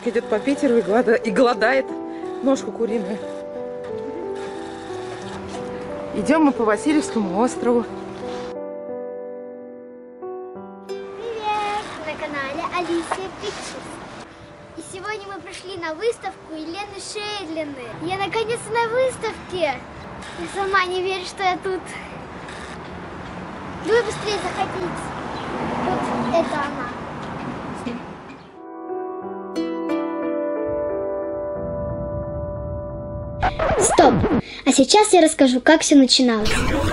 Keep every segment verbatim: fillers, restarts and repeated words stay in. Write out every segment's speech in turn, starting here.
Девочка идет по Питеру и, голода... и голодает ножку куриную. Идем мы по Васильевскому острову. Привет! На канале Alicia Pictures. И сегодня мы пришли на выставку Елены Шейдлины. Я наконец-то на выставке. Я сама не верю, что я тут. Давай быстрее заходить. Вот это она. Стоп! А сейчас я расскажу, как все начиналось.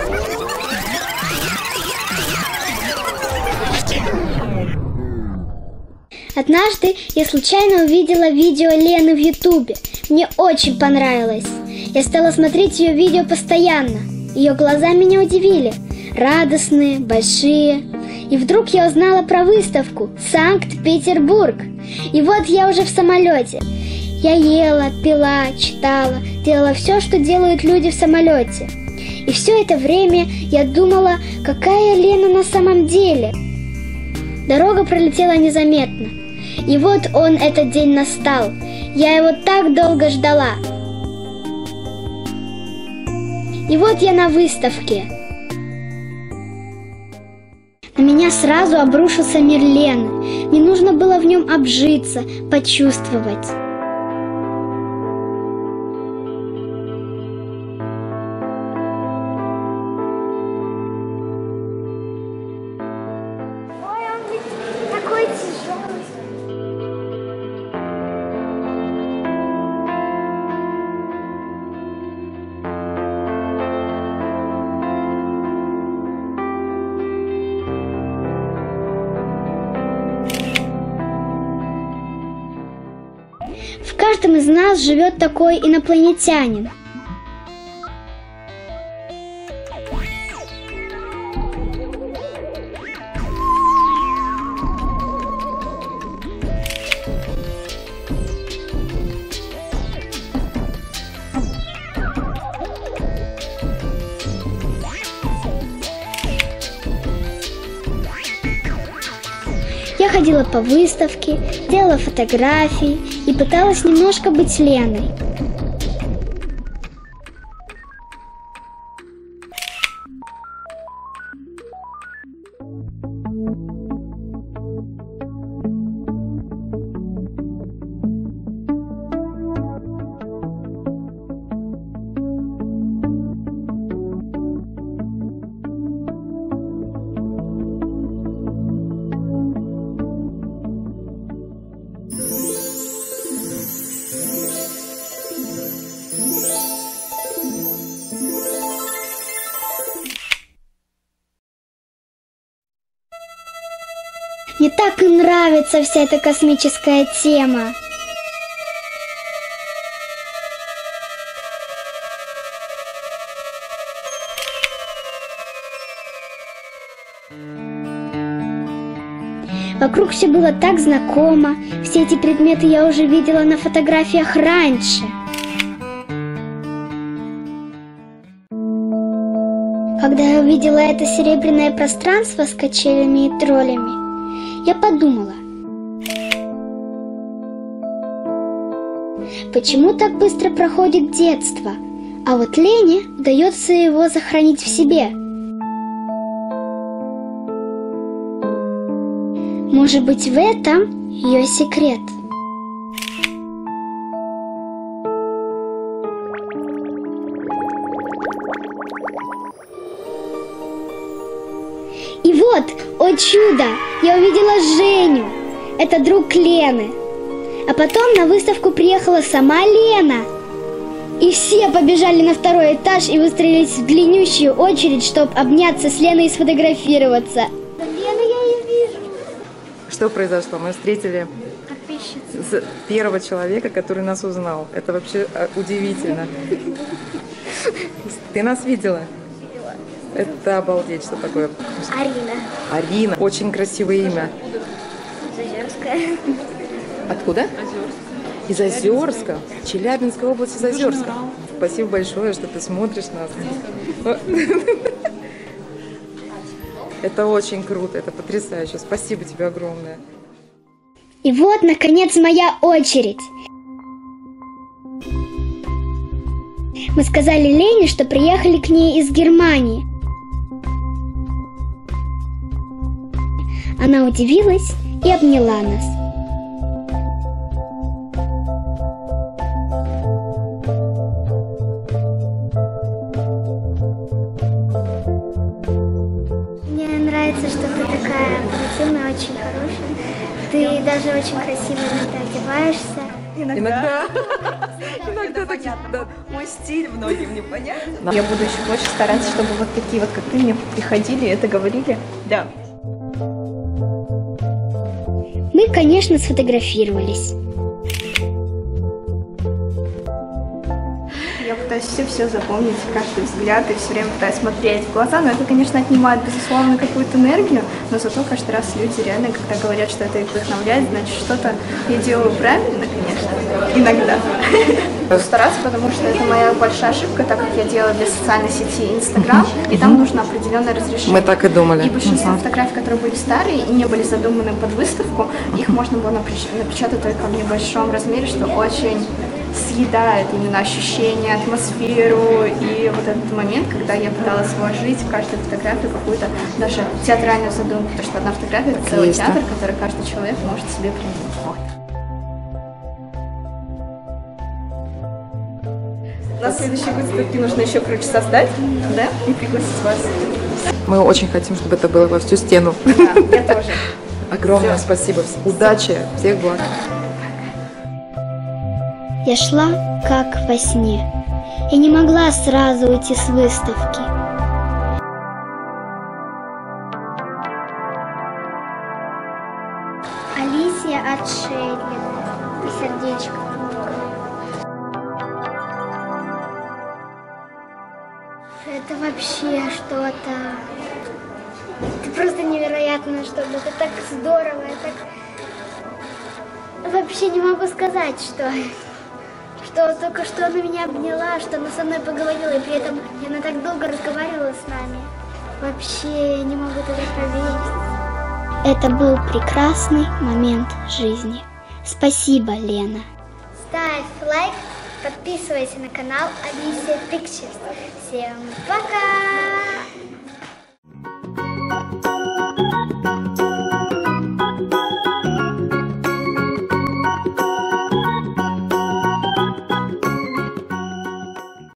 Однажды я случайно увидела видео Лены в ютубе. Мне очень понравилось. Я стала смотреть ее видео постоянно. Ее глаза меня удивили. Радостные, большие. И вдруг я узнала про выставку «Санкт-Петербург». И вот я уже в самолете. Я ела, пила, читала, делала все, что делают люди в самолете. И все это время я думала, какая Лена на самом деле. Дорога пролетела незаметно. И вот он, этот день, настал. Я его так долго ждала. И вот я на выставке. На меня сразу обрушился мир Лены. Мне нужно было в нем обжиться, почувствовать. В каждом из нас живет такой инопланетянин. Я ходила по выставке, делала фотографии и пыталась немножко быть Леной. Мне так и нравится вся эта космическая тема. Вокруг все было так знакомо, все эти предметы я уже видела на фотографиях раньше. Когда я увидела это серебряное пространство с качелями и троллями, я подумала, почему так быстро проходит детство, а вот Лене удается его сохранить в себе? Может быть, в этом ее секрет? И вот, о чудо, я увидела Женю, это друг Лены. А потом на выставку приехала сама Лена. И все побежали на второй этаж и выстроились в длиннющую очередь, чтобы обняться с Леной и сфотографироваться. Лену я и вижу. Что произошло? Мы встретили Подписчица. первого человека, который нас узнал. Это вообще удивительно. Ты нас видела? Это обалдеть, что такое. Арина. Арина. Очень красивое имя. Зазерская. Откуда? Из Озерска. Челябинская область, из Озерска. Спасибо большое, что ты смотришь нас. Это очень круто, это потрясающе. Спасибо тебе огромное. И вот, наконец, моя очередь. Мы сказали Лене, что приехали к ней из Германии. Она удивилась и обняла нас. Мне нравится, что ты такая позитивная, очень хорошая. Ты даже очень красиво иногда одеваешься. Иногда. Иногда так, да. Мой стиль многим непонятен. Я буду еще больше стараться, чтобы вот такие вот, как ты, мне приходили и это говорили. Да. Мы, конечно, сфотографировались. Я пытаюсь все-все запомнить, каждый взгляд, и все время пытаюсь смотреть в глаза, но это, конечно, отнимает, безусловно, какую-то энергию, но зато каждый раз люди реально, когда говорят, что это их вдохновляет, значит, что-то я делаю правильно, конечно, иногда. Стараться, потому что это моя большая ошибка, так как я делаю для социальной сети Instagram, и там нужно определенное разрешение. Мы так и думали. И большинство фотографий, которые были старые и не были задуманы под выставку, их можно было напечатать только в небольшом размере, что очень съедает именно ощущение, атмосферу и вот этот момент, когда я пыталась вложить в каждую фотографию какую-то даже театральную задумку, потому что одна фотография — это целый театр, который каждый человек может себе принять. Вот. На следующей выставке нужно еще круче создать, да, и пригласить вас. Мы очень хотим, чтобы это было во всю стену. Да, я тоже. Огромное Все. Спасибо. Удачи, всех благ. Я шла, как во сне, и не могла сразу уйти с выставки. Алисия отшельник и сердечко. Это вообще что-то... Это просто невероятно что-то. Это так здорово, это так... Вообще не могу сказать, что... Что только что она меня обняла, что она со мной поговорила, и при этом она так долго разговаривала с нами. Вообще не могу туда поверить. Это был прекрасный момент жизни. Спасибо, Лена. Ставь лайк, подписывайся на канал Alicia Pictures. Всем пока!